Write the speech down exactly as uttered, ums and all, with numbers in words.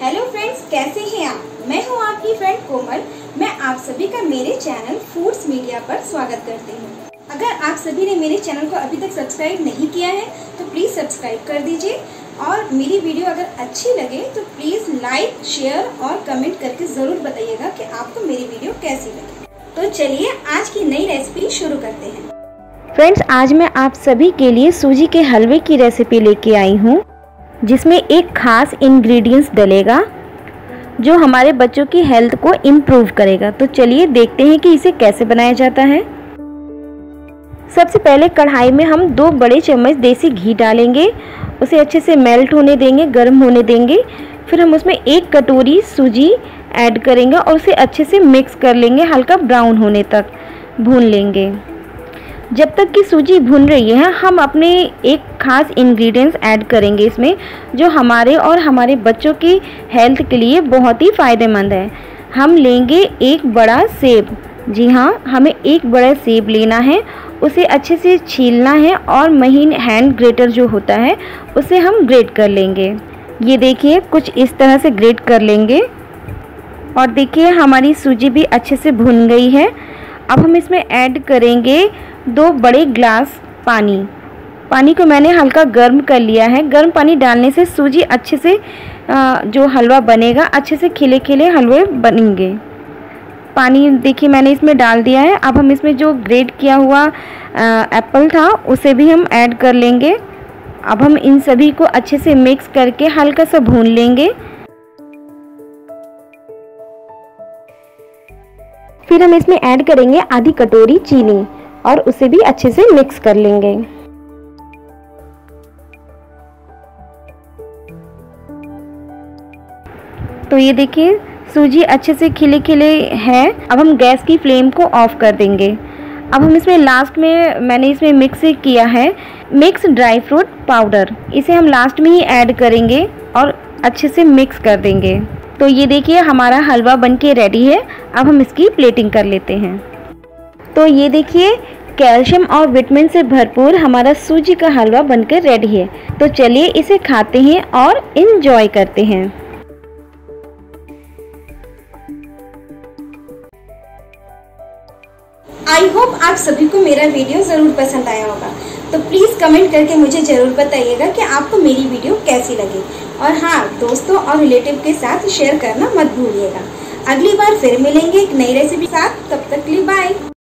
Hello friends, कैसे हैं आप। मैं हूं आपकी फ्रेंड कोमल। मैं आप सभी का मेरे चैनल फूड्स मीडिया पर स्वागत करती हूं। अगर आप सभी ने मेरे चैनल को अभी तक सब्सक्राइब नहीं किया है तो प्लीज़ सब्सक्राइब कर दीजिए और मेरी वीडियो अगर अच्छी लगे तो प्लीज़ लाइक, शेयर और कमेंट करके ज़रूर बताइएगा कि आपको मेरी वीडियो कैसी लगी। तो चलिए आज की नई रेसिपी शुरू करते हैं। फ्रेंड्स, आज मैं आप सभी के लिए सूजी के हलवे की रेसिपी लेके आई हूँ, जिसमें एक खास इंग्रेडिएंट्स डलेगा जो हमारे बच्चों की हेल्थ को इम्प्रूव करेगा। तो चलिए देखते हैं कि इसे कैसे बनाया जाता है। सबसे पहले कढ़ाई में हम दो बड़े चम्मच देसी घी डालेंगे, उसे अच्छे से मेल्ट होने देंगे, गर्म होने देंगे। फिर हम उसमें एक कटोरी सूजी ऐड करेंगे और उसे अच्छे से मिक्स कर लेंगे, हल्का ब्राउन होने तक भून लेंगे। जब तक कि सूजी भुन रही है हम अपने एक खास इंग्रेडिएंट्स ऐड करेंगे इसमें, जो हमारे और हमारे बच्चों की हेल्थ के लिए बहुत ही फ़ायदेमंद है। हम लेंगे एक बड़ा सेब। जी हाँ, हमें एक बड़ा सेब लेना है, उसे अच्छे से छीलना है और महीन हैंड ग्रेटर जो होता है उसे हम ग्रेट कर लेंगे। ये देखिए, कुछ इस तरह से ग्रेट कर लेंगे। और देखिए हमारी सूजी भी अच्छे से भुन गई है। अब हम इसमें ऐड करेंगे दो बड़े ग्लास पानी। पानी को मैंने हल्का गर्म कर लिया है। गर्म पानी डालने से सूजी अच्छे से जो हलवा बनेगा, अच्छे से खिले खिले हलवे बनेंगे। पानी देखिए मैंने इसमें डाल दिया है। अब हम इसमें जो ग्रेट किया हुआ एप्पल था उसे भी हम ऐड कर लेंगे। अब हम इन सभी को अच्छे से मिक्स करके हल्का सा भून लेंगे। फिर हम इसमें ऐड करेंगे आधी कटोरी चीनी और उसे भी अच्छे से मिक्स कर लेंगे। तो ये देखिए सूजी अच्छे से खिले खिले है। अब हम गैस की फ्लेम को ऑफ कर देंगे। अब हम इसमें लास्ट में मैंने इसमें मिक्स किया है मिक्स ड्राई फ्रूट पाउडर, इसे हम लास्ट में ही ऐड करेंगे और अच्छे से मिक्स कर देंगे। तो ये देखिए हमारा हलवा बनके रेडी है। अब हम इसकी प्लेटिंग कर लेते हैं। तो ये देखिए कैल्शियम और विटामिन से भरपूर हमारा सूजी का हलवा बनकर रेडी है। तो चलिए इसे खाते हैं और एंजॉय करते हैं। आई होप आप सभी को मेरा वीडियो ज़रूर पसंद आया होगा। तो प्लीज़ कमेंट करके मुझे ज़रूर बताइएगा कि आपको मेरी वीडियो कैसी लगी। और हाँ, दोस्तों और रिलेटिव के साथ शेयर करना मत भूलिएगा। अगली बार फिर मिलेंगे एक नई रेसिपी के साथ। तब तक के लिए बाय।